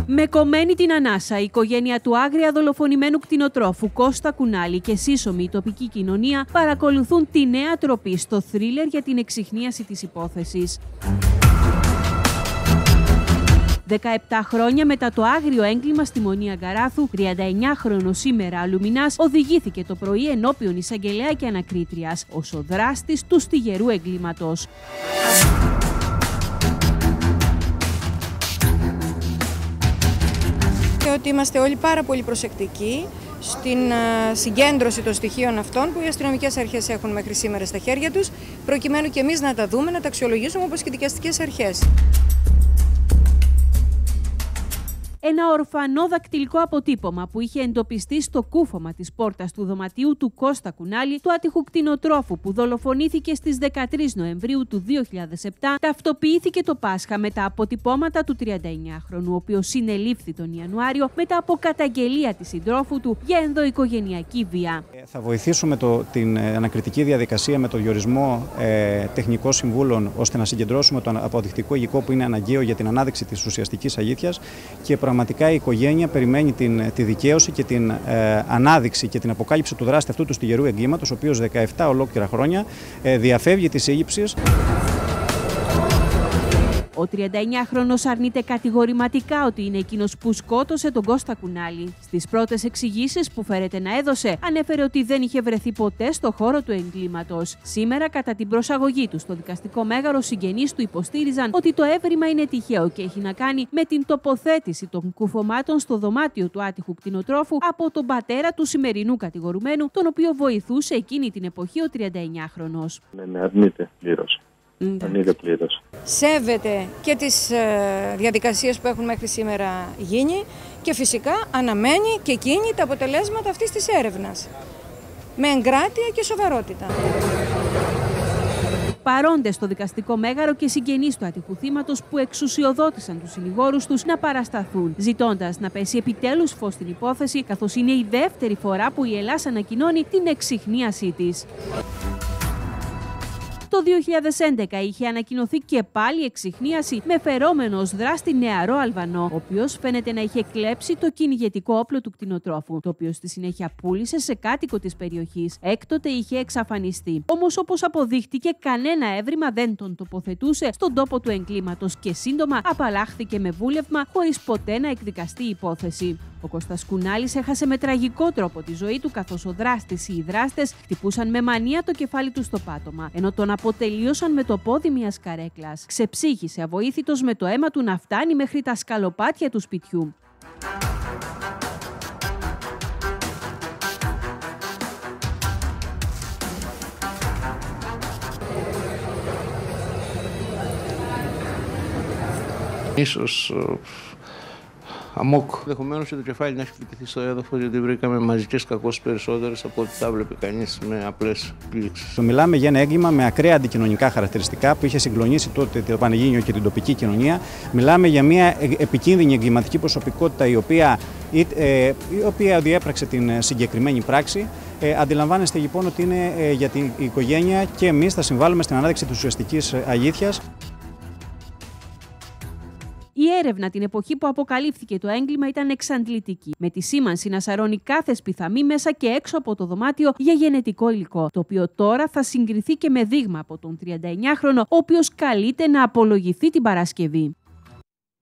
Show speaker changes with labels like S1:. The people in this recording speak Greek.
S1: Με κομμένη την ανάσα, η οικογένεια του άγρια δολοφονημένου κτηνοτρόφου Κώστα Κουνάλη και σύσσωμη η τοπική κοινωνία παρακολουθούν τη νέα τροπή στο θρίλερ για την εξιχνίαση της υπόθεσης. 17 χρόνια μετά το άγριο έγκλημα στη Μονή Αγκαράθου, 39χρονος σήμερα Αλουμινάς οδηγήθηκε το πρωί ενώπιον εισαγγελέα και ανακρίτριας ως ο δράστης του στιγερού εγκλήματος.
S2: Και ότι είμαστε όλοι πάρα πολύ προσεκτικοί στην συγκέντρωση των στοιχείων αυτών που οι αστυνομικές αρχές έχουν μέχρι σήμερα στα χέρια τους, προκειμένου και εμείς να τα δούμε, να τα αξιολογήσουμε όπως και οι δικαστικές αρχές.
S1: Ένα ορφανό δακτυλικό αποτύπωμα που είχε εντοπιστεί στο κούφωμα της πόρτας του δωματίου του Κώστα Κουνάλη, του άτυχου κτηνοτρόφου που δολοφονήθηκε στις 13 Νοεμβρίου του 2007, ταυτοποιήθηκε το Πάσχα με τα αποτυπώματα του 39χρονου, ο οποίος συνελήφθη τον Ιανουάριο μετά από καταγγελία της συντρόφου του για ενδοοικογενειακή βία.
S3: Θα βοηθήσουμε την ανακριτική διαδικασία με το διορισμό τεχνικών συμβούλων, ώστε να συγκεντρώσουμε το αποδεικτικό υλικό που είναι αναγκαίο για την ανάδειξη της ουσιαστικής αλήθειας, και πραγματικά η οικογένεια περιμένει τη δικαίωση και την ανάδειξη και την αποκάλυψη του δράστη αυτού του στιγερού εγκλήματος, ο οποίος 17 ολόκληρα χρόνια διαφεύγει της σύλληψης.
S1: Ο 39χρονος αρνείται κατηγορηματικά ότι είναι εκείνος που σκότωσε τον Κώστα Κουνάλη. Στις πρώτες εξηγήσεις που φέρεται να έδωσε, ανέφερε ότι δεν είχε βρεθεί ποτέ στο χώρο του εγκλήματος. Σήμερα, κατά την προσαγωγή του στο δικαστικό μέγαρο, συγγενείς του υποστήριζαν ότι το έβριμα είναι τυχαίο και έχει να κάνει με την τοποθέτηση των κουφωμάτων στο δωμάτιο του άτυχου κτηνοτρόφου από τον πατέρα του σημερινού κατηγορουμένου, τον οποίο βοηθούσε εκείνη την εποχή ο 39χρονος.
S4: Ναι, αρνείται πλήρως.
S2: Σέβεται και τις διαδικασίες που έχουν μέχρι σήμερα γίνει και φυσικά αναμένει και εκείνη τα αποτελέσματα αυτής της έρευνας με εγκράτεια και σοβαρότητα.
S1: Παρόντες στο δικαστικό μέγαρο και συγγενείς του ατυχού θύματος που εξουσιοδότησαν τους συνηγόρους τους να παρασταθούν, ζητώντας να πέσει επιτέλους φως στην υπόθεση, καθώς είναι η δεύτερη φορά που η Ελλάς ανακοινώνει την εξιχνίασή της. Το 2011 είχε ανακοινωθεί και πάλι εξιχνίαση με φερόμενο ως δράστη νεαρό Αλβανό, ο οποίος φαίνεται να είχε κλέψει το κυνηγετικό όπλο του κτηνοτρόφου, το οποίο στη συνέχεια πούλησε σε κάτοικο της περιοχής. Έκτοτε είχε εξαφανιστεί. Όμως, όπως αποδείχτηκε, κανένα έβριμα δεν τον τοποθετούσε στον τόπο του εγκλήματος και σύντομα απαλλάχθηκε με βούλευμα χωρίς ποτέ να εκδικαστεί η υπόθεση. Ο Κώστας Κουνάλης έχασε με τραγικό τρόπο τη ζωή του, καθώς ο δράστης ή οι δράστες χτυπούσαν με μανία το κεφάλι του στο πάτωμα, ενώ τον αποτελείωσαν με το πόδι μιας καρέκλας. Ξεψύχησε αβοήθητος με το αίμα του να φτάνει μέχρι τα σκαλοπάτια του σπιτιού.
S5: Ίσως αμόκ. Ενδεχομένως και το κεφάλι να έχει χτυπηθεί στο έδαφος, γιατί βρήκαμε μαζικές κακώσεις περισσότερες από ό,τι τα βλέπει κανείς με απλές πλήξεις.
S3: Μιλάμε για ένα έγκλημα με ακραία αντικοινωνικά χαρακτηριστικά που είχε συγκλονίσει τότε το Πανελλήνιο και την τοπική κοινωνία. Μιλάμε για μια επικίνδυνη εγκληματική προσωπικότητα η οποία διέπραξε την συγκεκριμένη πράξη. Αντιλαμβάνεστε λοιπόν ότι είναι για την οικογένεια και εμείς θα συμβάλλουμε στην ανάδειξη της ουσιαστικής αλήθειας.
S1: Η έρευνα την εποχή που αποκαλύφθηκε το έγκλημα ήταν εξαντλητική, με τη σήμανση να σαρώνει κάθε σπιθαμή μέσα και έξω από το δωμάτιο για γενετικό υλικό, το οποίο τώρα θα συγκριθεί και με δείγμα από τον 39χρονο, ο οποίος καλείται να απολογηθεί την Παρασκευή.